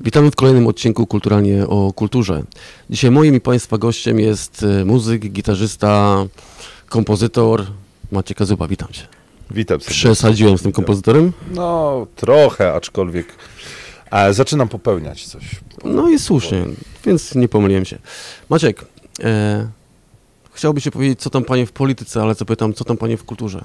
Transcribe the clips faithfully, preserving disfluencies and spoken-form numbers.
Witamy w kolejnym odcinku Kulturalnie o kulturze. Dzisiaj moim i Państwa gościem jest muzyk, gitarzysta, kompozytor Maciej Kazuba. Witam Cię. Witam serdecznie. Przesadziłem z tym kompozytorem? No, trochę, aczkolwiek e, zaczynam popełniać coś. No i słusznie, więc nie pomyliłem się. Maciek, e, chciałbyś się powiedzieć, co tam Panie w polityce, ale zapytam, co tam Panie w kulturze?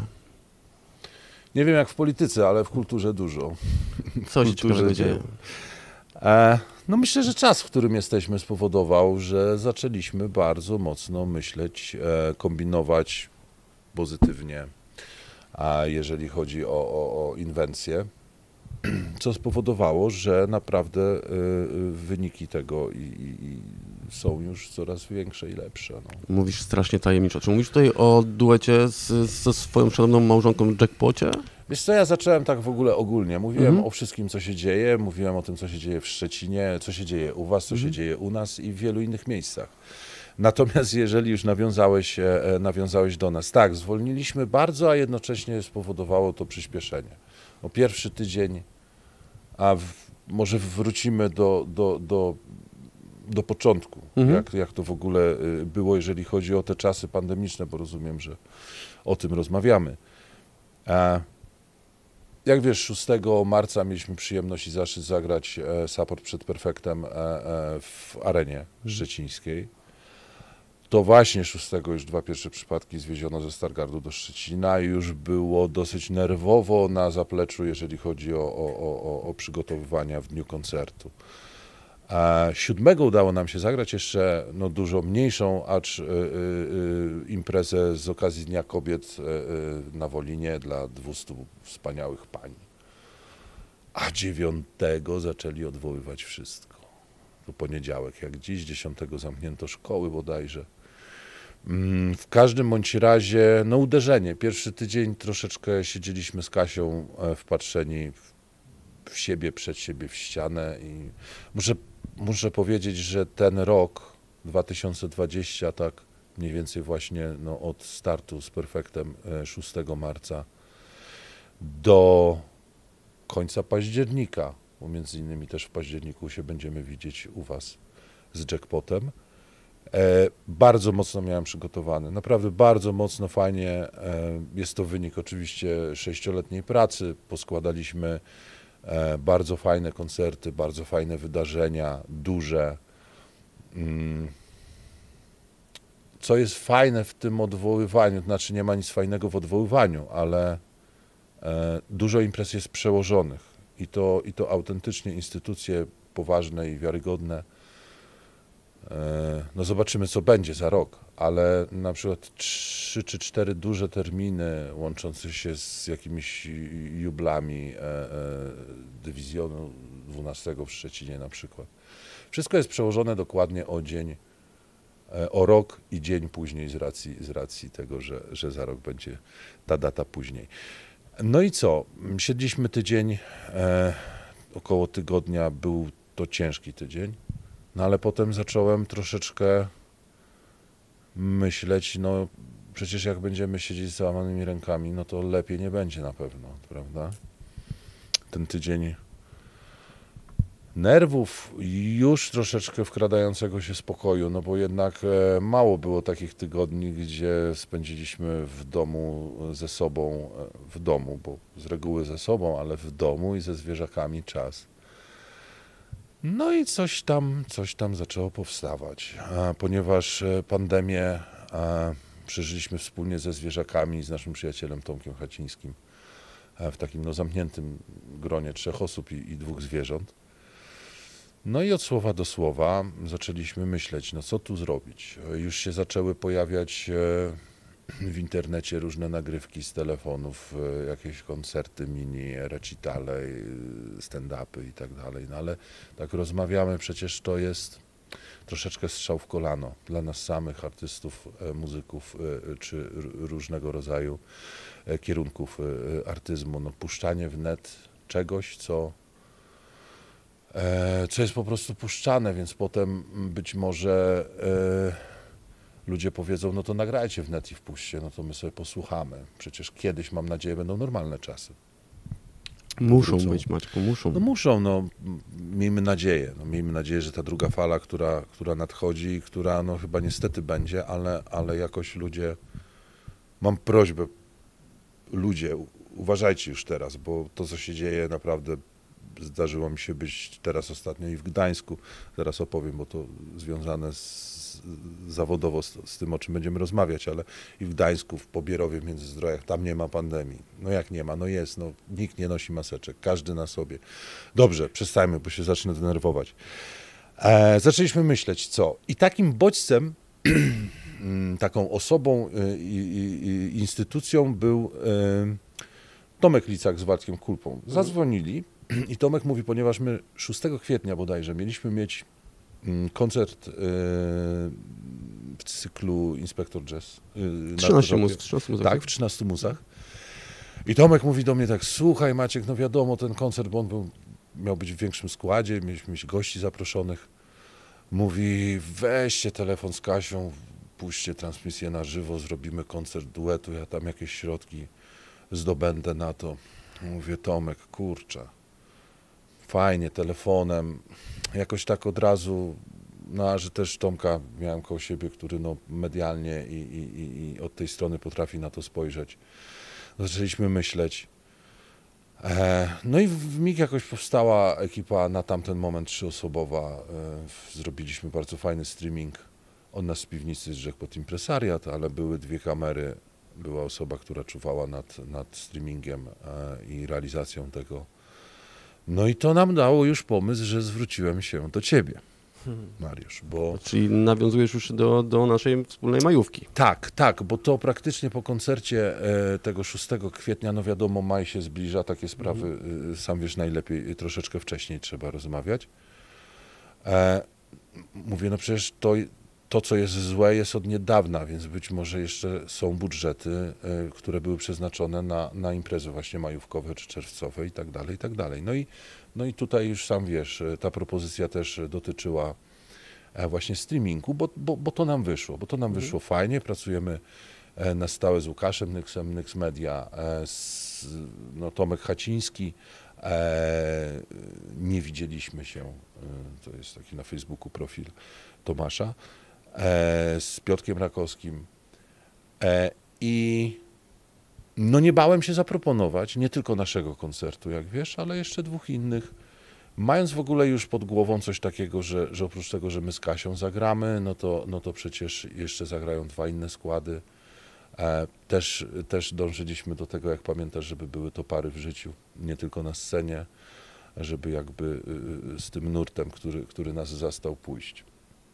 Nie wiem jak w polityce, ale w kulturze dużo. Co się ciekawego dzieje? E, no myślę, że czas, w którym jesteśmy, spowodował, że zaczęliśmy bardzo mocno myśleć, e, kombinować pozytywnie, a jeżeli chodzi o, o, o inwencję, co spowodowało, że naprawdę y, y, wyniki tego i, i, i są już coraz większe i lepsze. No. Mówisz strasznie tajemniczo. Czy mówisz tutaj o duecie z, ze swoją szanowną małżonką Jackpocie? Wiesz co, ja zacząłem tak w ogóle ogólnie. Mówiłem Mhm. o wszystkim, co się dzieje, mówiłem o tym, co się dzieje w Szczecinie, co się dzieje u was, co Mhm. się dzieje u nas i w wielu innych miejscach. Natomiast jeżeli już nawiązałeś, e, nawiązałeś do nas, tak, zwolniliśmy bardzo, a jednocześnie spowodowało to przyspieszenie. No, pierwszy tydzień, a w, może wrócimy do, do, do, do początku, Mhm. jak, jak to w ogóle było, jeżeli chodzi o te czasy pandemiczne, bo rozumiem, że o tym rozmawiamy. A jak wiesz, szóstego marca mieliśmy przyjemność i zaszczyt zagrać e, support przed Perfektem e, e, w arenie szczecińskiej. To właśnie szóstego już dwa pierwsze przypadki zwieziono ze Stargardu do Szczecina i już było dosyć nerwowo na zapleczu, jeżeli chodzi o, o, o, o przygotowywania w dniu koncertu. A siódmego udało nam się zagrać jeszcze no, dużo mniejszą, acz y, y, y, imprezę z okazji Dnia Kobiet y, y, na Wolinie dla dwustu wspaniałych pań. A dziewiątego zaczęli odwoływać wszystko. To poniedziałek, jak dziś, dziesiątego zamknięto szkoły bodajże. W każdym bądź razie, no uderzenie. Pierwszy tydzień troszeczkę siedzieliśmy z Kasią wpatrzeni w, w siebie, przed siebie, w ścianę i muszę, muszę powiedzieć, że ten rok, dwa tysiące dwudziesty, tak mniej więcej właśnie no, od startu z Perfektem szóstego marca do końca października, bo między innymi też w październiku się będziemy widzieć u was z Jackpotem. E, bardzo mocno miałem przygotowany, naprawdę bardzo mocno, fajnie. E, jest to wynik oczywiście sześcioletniej pracy. Poskładaliśmy e, bardzo fajne koncerty, bardzo fajne wydarzenia, duże. Mm. Co jest fajne w tym odwoływaniu, to znaczy nie ma nic fajnego w odwoływaniu, ale e, dużo imprez jest przełożonych i to, i to autentycznie instytucje poważne i wiarygodne. No zobaczymy, co będzie za rok, ale na przykład trzy czy cztery duże terminy łączące się z jakimiś jublami e, e, dywizjonu dwunastego w Szczecinie na przykład. Wszystko jest przełożone dokładnie o dzień, e, o rok i dzień później z racji, z racji tego, że, że za rok będzie ta data później. No i co? Siedliśmy tydzień, e, około tygodnia, był to ciężki tydzień. No ale potem zacząłem troszeczkę myśleć, no przecież jak będziemy siedzieć z załamanymi rękami, no to lepiej nie będzie na pewno, prawda? Ten tydzień nerwów, już troszeczkę wkradającego się spokoju, no bo jednak e, mało było takich tygodni, gdzie spędziliśmy w domu ze sobą, e, w domu, bo z reguły ze sobą, ale w domu i ze zwierzakami czas. No i coś tam, coś tam zaczęło powstawać, a ponieważ pandemię a, przeżyliśmy wspólnie ze zwierzakami, z naszym przyjacielem Tomkiem Hacińskim, a, w takim no, zamkniętym gronie trzech osób i, i dwóch zwierząt. No i od słowa do słowa zaczęliśmy myśleć, no co tu zrobić. Już się zaczęły pojawiać e, w internecie różne nagrywki z telefonów, jakieś koncerty mini, recitale, stand-upy i tak dalej, no ale tak rozmawiamy, przecież to jest troszeczkę strzał w kolano dla nas samych, artystów, muzyków czy różnego rodzaju kierunków artyzmu, no puszczanie w net czegoś, co co jest po prostu puszczane, więc potem być może ludzie powiedzą, no to nagrajcie w net i wpuśćcie, no to my sobie posłuchamy. Przecież kiedyś, mam nadzieję, będą normalne czasy. Muszą wrócą. być, Maćku, muszą. No muszą, no miejmy nadzieję, no miejmy nadzieję, że ta druga fala, która, która nadchodzi, która no chyba niestety będzie, ale, ale jakoś ludzie, mam prośbę, ludzie, uważajcie już teraz, bo to, co się dzieje, naprawdę zdarzyło mi się być teraz ostatnio i w Gdańsku, zaraz opowiem, bo to związane z, zawodowo z, z tym, o czym będziemy rozmawiać, ale i w Gdańsku, w Pobierowie, w Międzyzdrojach, tam nie ma pandemii. No jak nie ma? No jest, no nikt nie nosi maseczek, każdy na sobie. Dobrze, przestajmy, bo się zacznę denerwować. E, zaczęliśmy myśleć, co? I takim bodźcem, taką osobą i, i, i instytucją był e, Tomek Licak z Waldkiem Kulpą. Zadzwonili i Tomek mówi, ponieważ my szóstego kwietnia bodajże mieliśmy mieć koncert yy, w cyklu Inspektor Jazz. Yy, trzynaście mus, trzynaście muzach. Tak, w trzynastu musach. I Tomek mówi do mnie tak, słuchaj Maciek, no wiadomo, ten koncert, bo on był, miał być w większym składzie, mieliśmy mieć gości zaproszonych. Mówi, weźcie telefon z Kasią, puśćcie transmisję na żywo, zrobimy koncert duetu, ja tam jakieś środki zdobędę na to. Mówię, Tomek, kurczę, fajnie, telefonem, jakoś tak od razu, no a że też Tomka miałem koło siebie, który no medialnie i, i, i od tej strony potrafi na to spojrzeć. Zaczęliśmy myśleć. E, no i w mig jakoś powstała ekipa na tamten moment trzyosobowa. E, zrobiliśmy bardzo fajny streaming. Od nas z piwnicy zrzekł pod impresariat, ale były dwie kamery. Była osoba, która czuwała nad, nad streamingiem e, i realizacją tego. No i to nam dało już pomysł, że zwróciłem się do ciebie, Mariusz, bo... Czyli nawiązujesz już do, do naszej wspólnej majówki. Tak, tak, bo to praktycznie po koncercie e, tego szóstego kwietnia, no wiadomo, maj się zbliża, takie sprawy, mm. e, sam wiesz najlepiej, troszeczkę wcześniej trzeba rozmawiać. E, mówię, no przecież to, to, co jest złe, jest od niedawna, więc być może jeszcze są budżety, e, które były przeznaczone na, na imprezy właśnie majówkowe czy czerwcowe i tak dalej, i tak dalej. No i, no i tutaj już sam wiesz, ta propozycja też dotyczyła właśnie streamingu, bo, bo, bo to nam wyszło, bo to nam wyszło mhm. fajnie, pracujemy na stałe z Łukaszem Nyksem, Nyks Media, z, no, Tomek Haciński, e, nie widzieliśmy się, to jest taki na Facebooku profil Tomasza, e, z Piotrkiem Rakowskim e, i no nie bałem się zaproponować nie tylko naszego koncertu, jak wiesz, ale jeszcze dwóch innych. Mając w ogóle już pod głową coś takiego, że, że oprócz tego, że my z Kasią zagramy, no to, no to przecież jeszcze zagrają dwa inne składy. E, też, też dążyliśmy do tego, jak pamiętasz, żeby były to pary w życiu, nie tylko na scenie, żeby jakby y, z tym nurtem, który, który nas zastał, pójść.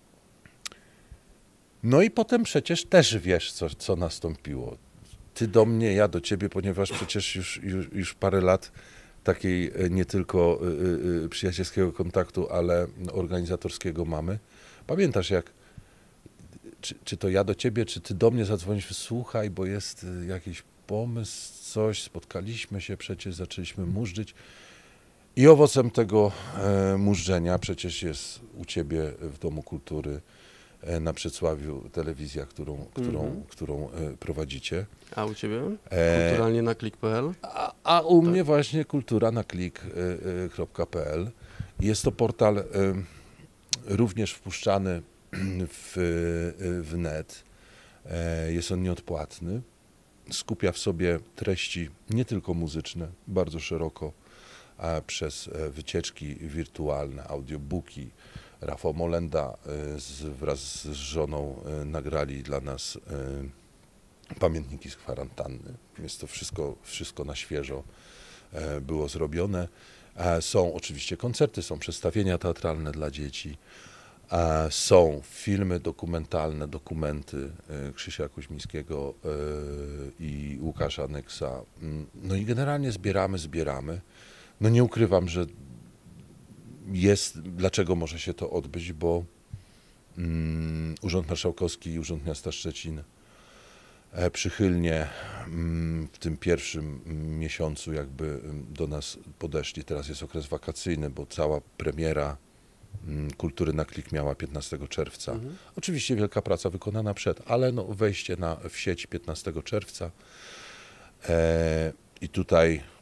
No i potem przecież też wiesz, co, co nastąpiło. Ty do mnie, ja do ciebie, ponieważ przecież już, już, już parę lat takiej nie tylko y, y, przyjacielskiego kontaktu, ale organizatorskiego mamy. Pamiętasz, jak, czy, czy to ja do ciebie, czy ty do mnie zadzwonisz, słuchaj, bo jest jakiś pomysł, coś, spotkaliśmy się, przecież zaczęliśmy murzyć. I owocem tego e, murzenia przecież jest u ciebie w Domu Kultury e, na Przedsławiu telewizja, którą, którą, mm-hmm. którą e, prowadzicie. A u ciebie? Kulturalnie na klik kropka p l? A, a u tak. mnie właśnie kultura na klik kropka p l. Jest to portal y, również wpuszczany w, w net. E, jest on nieodpłatny. Skupia w sobie treści nie tylko muzyczne, bardzo szeroko, a przez wycieczki wirtualne, audiobooki. Rafał Molenda y, z, wraz z żoną y, nagrali dla nas y, pamiętniki z kwarantanny. Jest to wszystko, wszystko na świeżo e, było zrobione. E, są oczywiście koncerty, są przedstawienia teatralne dla dzieci, e, są filmy dokumentalne, dokumenty e, Krzysia Kuźmińskiego e, i Łukasza Nyksa. No i generalnie zbieramy, zbieramy. No nie ukrywam, że jest, dlaczego może się to odbyć, bo mm, Urząd Marszałkowski i Urząd Miasta Szczecin przychylnie w tym pierwszym miesiącu jakby do nas podeszli. Teraz jest okres wakacyjny, bo cała premiera Kultury na klik miała piętnastego czerwca. Mhm. Oczywiście wielka praca wykonana przed, ale no wejście na, w sieć piętnastego czerwca. E, I tutaj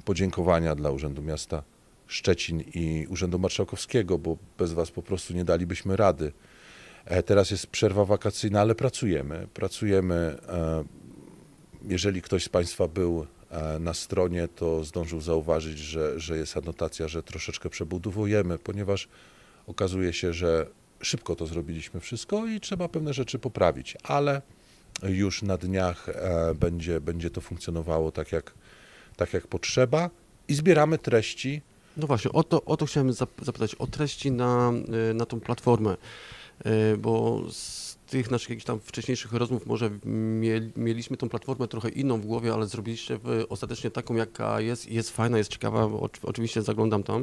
podziękowania dla Urzędu Miasta Szczecin i Urzędu Marszałkowskiego, bo bez was po prostu nie dalibyśmy rady. Teraz jest przerwa wakacyjna, ale pracujemy. Pracujemy. Jeżeli ktoś z Państwa był na stronie, to zdążył zauważyć, że, że jest anotacja, że troszeczkę przebudowujemy, ponieważ okazuje się, że szybko to zrobiliśmy wszystko i trzeba pewne rzeczy poprawić, ale już na dniach będzie, będzie to funkcjonowało tak jak, tak jak potrzeba i zbieramy treści. No właśnie, o to, o to chciałem zapytać, o treści na, na tą platformę, bo z tych naszych jakichś tam wcześniejszych rozmów może mieliśmy tą platformę trochę inną w głowie, ale zrobiliście ostatecznie taką, jaka jest i jest fajna, jest ciekawa, oczywiście zaglądam tam.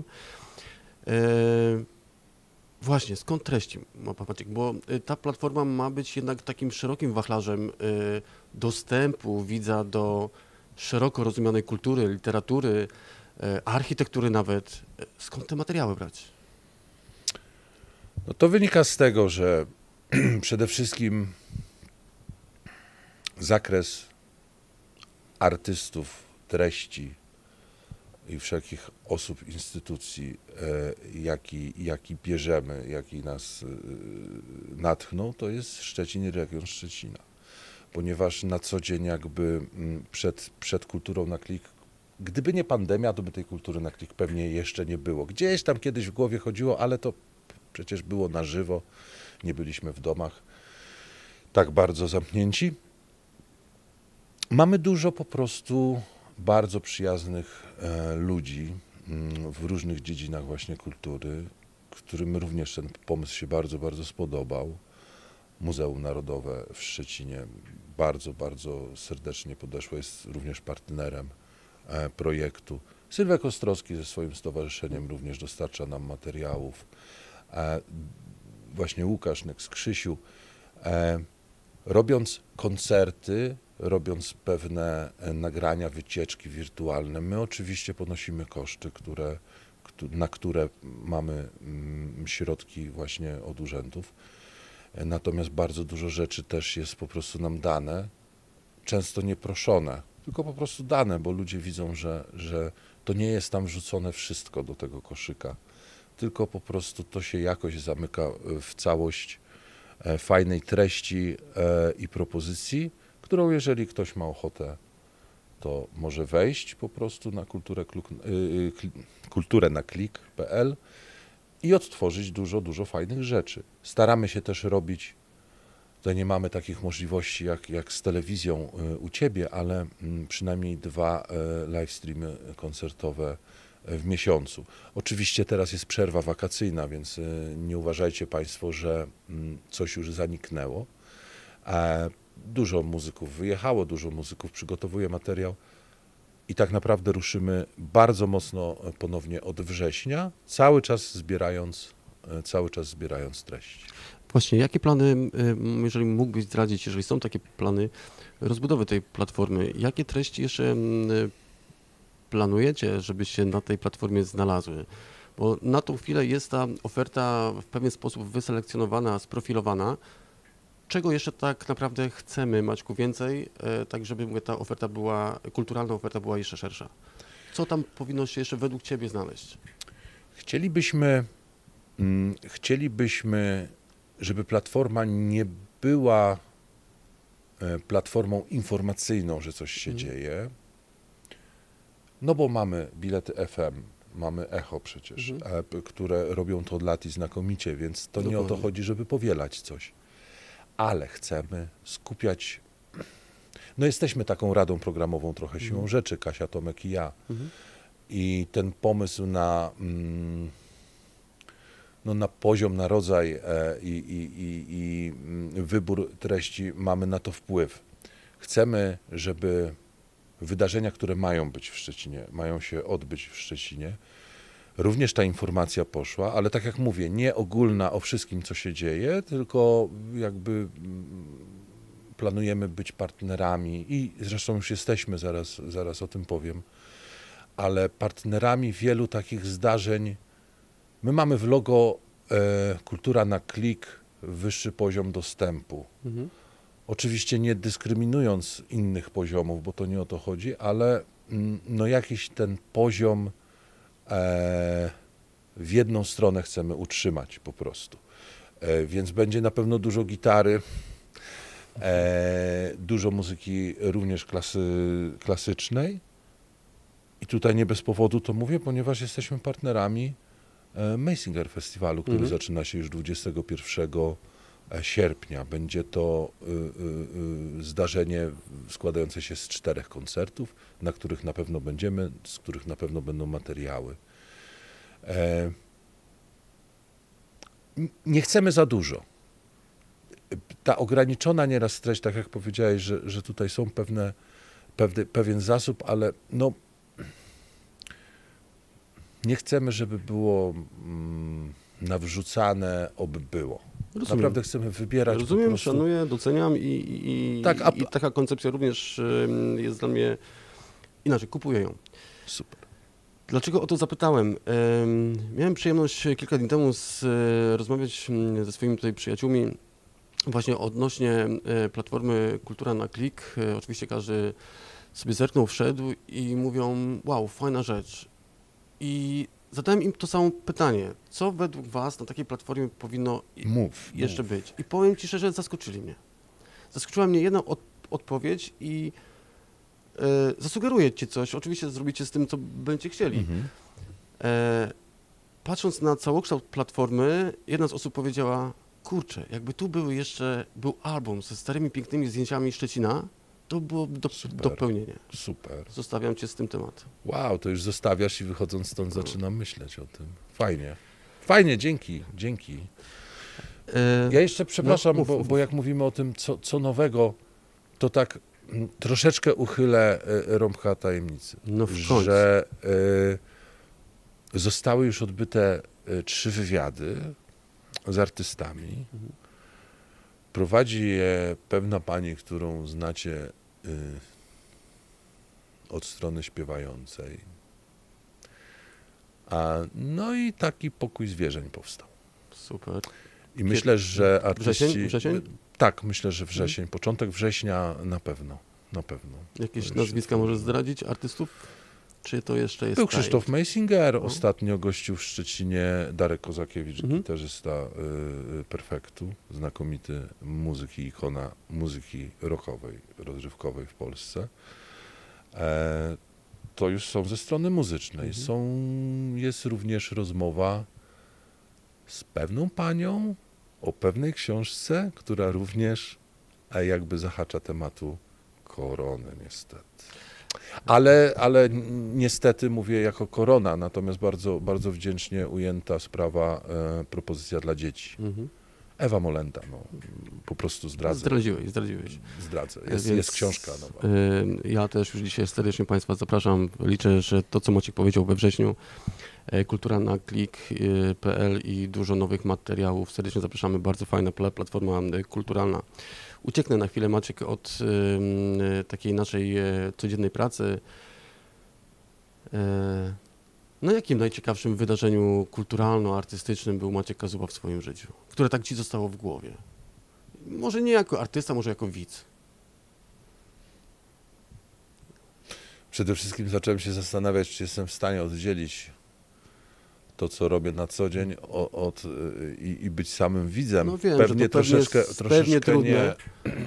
Właśnie, skąd treści, Maciek? Bo ta platforma ma być jednak takim szerokim wachlarzem dostępu widza do szeroko rozumianej kultury, literatury, architektury nawet. Skąd te materiały brać? No to wynika z tego, że przede wszystkim zakres artystów, treści i wszelkich osób, instytucji, jaki, jaki bierzemy, jaki nas natchnął, to jest Szczecin i region Szczecina. Ponieważ na co dzień jakby przed, przed kulturą na klik, gdyby nie pandemia, to by tej kultury na klik pewnie jeszcze nie było. Gdzieś tam kiedyś w głowie chodziło, ale to przecież było na żywo, nie byliśmy w domach tak bardzo zamknięci. Mamy dużo po prostu bardzo przyjaznych e, ludzi m, w różnych dziedzinach właśnie kultury, którym również ten pomysł się bardzo, bardzo spodobał. Muzeum Narodowe w Szczecinie bardzo, bardzo serdecznie podeszło, jest również partnerem e, projektu. Sylwek Ostrowski ze swoim stowarzyszeniem również dostarcza nam materiałów. E, właśnie Łukasz Nex Krzysiu, e, robiąc koncerty, robiąc pewne nagrania, wycieczki wirtualne, my oczywiście ponosimy koszty, które, na które mamy środki właśnie od urzędów. Natomiast bardzo dużo rzeczy też jest po prostu nam dane, często nie proszone, tylko po prostu dane, bo ludzie widzą, że, że to nie jest tam wrzucone wszystko do tego koszyka, tylko po prostu to się jakoś zamyka w całość fajnej treści i propozycji, którą jeżeli ktoś ma ochotę, to może wejść po prostu na kulturę, kulturę na klik kropka pe el i odtworzyć dużo, dużo fajnych rzeczy. Staramy się też robić, tutaj nie mamy takich możliwości jak, jak z telewizją u Ciebie, ale przynajmniej dwa live streamy koncertowe w miesiącu. Oczywiście teraz jest przerwa wakacyjna, więc nie uważajcie Państwo, że coś już zaniknęło. Dużo muzyków wyjechało, dużo muzyków przygotowuje materiał i tak naprawdę ruszymy bardzo mocno ponownie od września, cały czas zbierając, cały czas zbierając treści. Właśnie, jakie plany, jeżeli mógłbyś zdradzić, jeżeli są takie plany rozbudowy tej platformy, jakie treści jeszcze planujecie, żeby się na tej platformie znalazły? Bo na tą chwilę jest ta oferta w pewien sposób wyselekcjonowana, sprofilowana. Czego jeszcze tak naprawdę chcemy, Maćku, więcej, tak żeby mówię, ta oferta była, kulturalna oferta była jeszcze szersza? Co tam powinno się jeszcze według Ciebie znaleźć? Chcielibyśmy, hmm, chcielibyśmy, żeby platforma nie była platformą informacyjną, że coś się hmm. dzieje, no bo mamy bilety F M, mamy Echo przecież, hmm. które robią to od lat i znakomicie, więc to Dokładnie. Nie o to chodzi, żeby powielać coś. Ale chcemy skupiać, no jesteśmy taką radą programową trochę siłą mhm. rzeczy, Kasia, Tomek i ja. Mhm. I ten pomysł na, no na poziom, na rodzaj e, i, i, i, i wybór treści mamy na to wpływ. Chcemy, żeby wydarzenia, które mają być w Szczecinie, mają się odbyć w Szczecinie, również ta informacja poszła, ale tak jak mówię, nie ogólna o wszystkim, co się dzieje, tylko jakby planujemy być partnerami i zresztą już jesteśmy, zaraz, zaraz o tym powiem, ale partnerami wielu takich zdarzeń. My mamy w logo e, Kultura na klik, wyższy poziom dostępu. Mhm. Oczywiście nie dyskryminując innych poziomów, bo to nie o to chodzi, ale no jakiś ten poziom e, w jedną stronę chcemy utrzymać po prostu. E, więc będzie na pewno dużo gitary, e, dużo muzyki również klasy, klasycznej. I tutaj nie bez powodu to mówię, ponieważ jesteśmy partnerami e, Mazinger Festiwalu, który Mhm. zaczyna się już dwudziestego pierwszego sierpnia. Będzie to y, y, y, zdarzenie składające się z czterech koncertów, na których na pewno będziemy, z których na pewno będą materiały. E, nie chcemy za dużo. Ta ograniczona nieraz treść, tak jak powiedziałeś, że, że tutaj są pewne, pewne, pewien zasób, ale no, nie chcemy, żeby było mm, nawrzucane, oby było. Rozumiem. Naprawdę chcemy wybierać. Rozumiem, po prostu. szanuję, doceniam i, i, Tak, a- i taka koncepcja również ym, jest dla mnie inaczej, kupuję ją. Super. Dlaczego o to zapytałem? Ym, Miałem przyjemność kilka dni temu z, e, rozmawiać mm, ze swoimi tutaj przyjaciółmi właśnie odnośnie e, platformy Kultura na Klik. E, Oczywiście każdy sobie zerknął, wszedł i mówią, wow, fajna rzecz. I zadałem im to samo pytanie, co według was na takiej platformie powinno i- Mów. jeszcze mów. być? I powiem ci szczerze, zaskoczyli mnie. Zaskoczyła mnie jedna od, odpowiedź i e, zasugeruję ci coś, oczywiście zrobicie z tym, co będziecie chcieli. Mhm. E, patrząc na całokształt platformy, jedna z osób powiedziała, kurczę, jakby tu były jeszcze, był album ze starymi, pięknymi zdjęciami Szczecina, to byłoby do, Super. dopełnienie. Super. Zostawiam cię z tym tematem. Wow, to już zostawiasz i wychodząc stąd zaczynam myśleć o tym. Fajnie. Fajnie, dzięki, dzięki. E, Ja jeszcze przepraszam, no, mów, bo, mów. bo jak mówimy o tym, co, co nowego, to tak mm, troszeczkę uchylę e, rąbka tajemnicy. No w końcu. Że e, zostały już odbyte e, trzy wywiady z artystami. Prowadzi je pewna pani, którą znacie y, od strony śpiewającej. A, no i taki pokój zwierzeń powstał. Super. I myślę, że artyści... Wrzesień? Wrzesień? Tak, myślę, że wrzesień. Początek września na pewno. Na pewno. Jakieś To nazwiska już- możesz zdradzić artystów? Czy to jeszcze jest Był Krzysztof Meisinger, No. ostatnio gościł w Szczecinie Darek Kozakiewicz, Mhm. gitarzysta y, Perfektu, znakomity muzyk i ikona muzyki rockowej, rozrywkowej w Polsce. E, to już są ze strony muzycznej. Mhm. Są, jest również rozmowa z pewną panią o pewnej książce, która również a jakby zahacza tematu korony niestety. Ale, ale niestety mówię jako korona, natomiast bardzo, bardzo wdzięcznie ujęta sprawa e, propozycja dla dzieci. Mhm. Ewa Molenda, no, po prostu zdradzę. Zdradziłeś, zdradziłeś. Zdradzę. Jest, Więc, jest książka nowa. y, Ja też już dzisiaj serdecznie Państwa zapraszam. Liczę, że to, co Maciek powiedział we wrześniu, e, kultura na klik kropka p l i dużo nowych materiałów. Serdecznie zapraszamy. Bardzo fajna pla- platforma e, kulturalna. Ucieknę na chwilę, Maciek, od y, takiej naszej e, codziennej pracy. E, Na jakim najciekawszym wydarzeniu kulturalno-artystycznym był Maciek Kazuba w swoim życiu? Które tak ci zostało w głowie? Może nie jako artysta, może jako widz. Przede wszystkim zacząłem się zastanawiać, czy jestem w stanie oddzielić to, co robię na co dzień, o, od, y, i, i być samym widzem. No wiem, że pewnie to pewnie troszeczkę, jest- troszeczkę pewnie trudne. nie.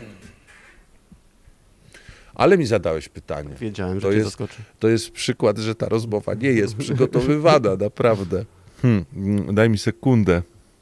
Ale mi zadałeś pytanie. Wiedziałem, że To cię jest- zaskoczy. To jest przykład, że ta rozmowa nie jest przygotowywana, naprawdę. Hmm, mm, daj mi sekundę.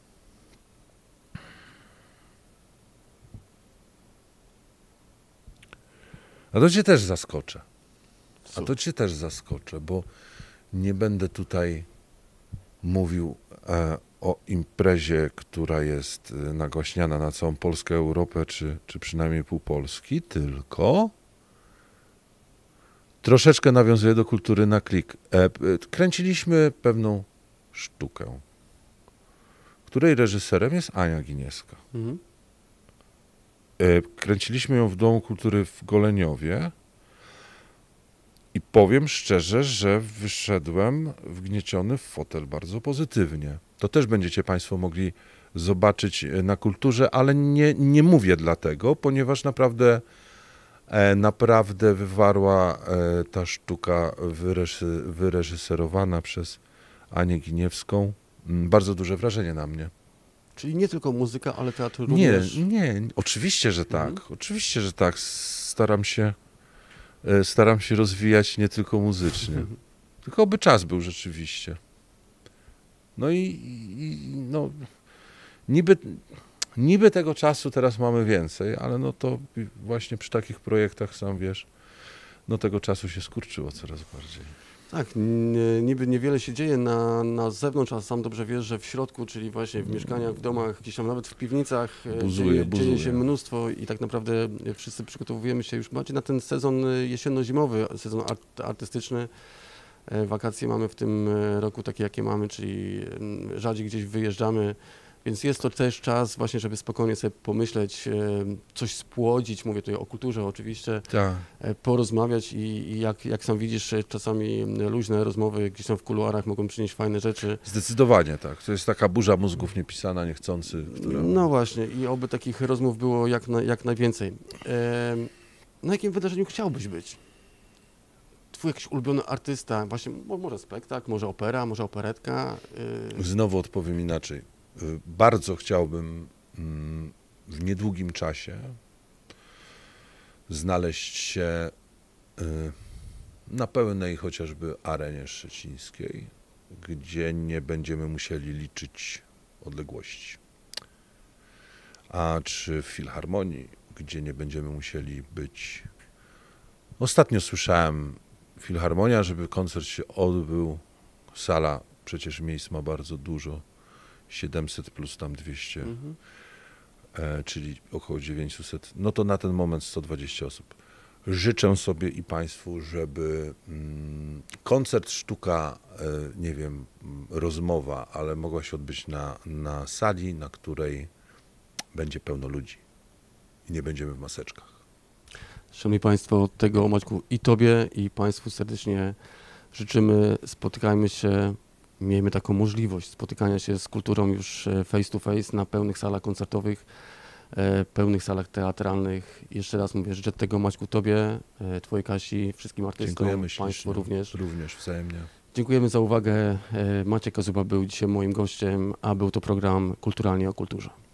A to cię też zaskoczę. A to cię też zaskoczę, bo nie będę tutaj mówił e, o imprezie, która jest e, nagłaśniana na całą Polskę, Europę, czy, czy przynajmniej pół Polski, tylko troszeczkę nawiązuję do kultury na klik. E, p- kręciliśmy pewną sztukę, której reżyserem jest Ania Ginieska. Mhm. E, Kręciliśmy ją w Domu Kultury w Goleniowie i powiem szczerze, że wyszedłem wgnieciony w fotel bardzo pozytywnie. To też będziecie Państwo mogli zobaczyć e, na kulturze, ale nie, nie mówię dlatego, ponieważ naprawdę E, naprawdę wywarła e, ta sztuka wyreży, wyreżyserowana przez Anię Giniewską m, bardzo duże wrażenie na mnie. Czyli nie tylko muzyka, ale teatr Nie, również. nie, oczywiście, że tak. Mhm. Oczywiście, że tak. Staram się, e, staram się rozwijać nie tylko muzycznie. Tylko oby czas był rzeczywiście. No i, i no, niby, niby tego czasu teraz mamy więcej, ale no to właśnie przy takich projektach, sam wiesz, no tego czasu się skurczyło coraz bardziej. Tak, n- niby niewiele się dzieje na, na zewnątrz, a sam dobrze wiesz, że w środku, czyli właśnie w mieszkaniach, w domach, gdzieś tam nawet w piwnicach e, Buzuje, dzieje, buzuje. dzieje się mnóstwo i tak naprawdę wszyscy przygotowujemy się już bardziej na ten sezon e, jesienno-zimowy, sezon art, artystyczny. E, Wakacje mamy w tym e, roku takie, jakie mamy, czyli mm, rzadziej gdzieś wyjeżdżamy, więc jest to też czas właśnie, żeby spokojnie sobie pomyśleć, e, coś spłodzić, mówię tutaj o kulturze oczywiście, Tak. e, porozmawiać i, i jak, jak sam widzisz, e, czasami luźne rozmowy gdzieś tam w kuluarach mogą przynieść fajne rzeczy. Zdecydowanie tak. To jest taka burza mózgów niepisana, niechcący, która... No właśnie i oby takich rozmów było jak, na, jak najwięcej. E, Na jakim wydarzeniu chciałbyś być? Twój jakiś ulubiony artysta, właśnie mo- może spektakl, może opera, może operetka. e, Znowu odpowiem inaczej. Y, Bardzo chciałbym mm, w niedługim czasie znaleźć się y, na pełnej chociażby arenie szczecińskiej, gdzie nie będziemy musieli liczyć odległości. A czy w filharmonii, gdzie nie będziemy musieli być... Ostatnio słyszałem, filharmonia, żeby koncert się odbył, sala, przecież miejsc ma bardzo dużo, siedemset plus tam dwieście, mhm. e, czyli około dziewięćset, no to na ten moment sto dwadzieścia osób. Życzę sobie i Państwu, żeby mm, koncert, sztuka, e, nie wiem, m, rozmowa, ale mogła się odbyć na, na sali, na której będzie pełno ludzi i nie będziemy w maseczkach. Szanowni Państwo, tego Maćku i Tobie i Państwu serdecznie życzymy. Spotykajmy się, miejmy taką możliwość spotykania się z kulturą już e, face to face na pełnych salach koncertowych, e, pełnych salach teatralnych. Jeszcze raz mówię, życzę tego Maćku Tobie, e, Twojej Kasi, wszystkim artystom, Dziękujemy Państwu ślicznie. również. Również wzajemnie. Dziękujemy za uwagę. E, Maciek Kazuba był dzisiaj moim gościem, a był to program Kulturalnie o kulturze.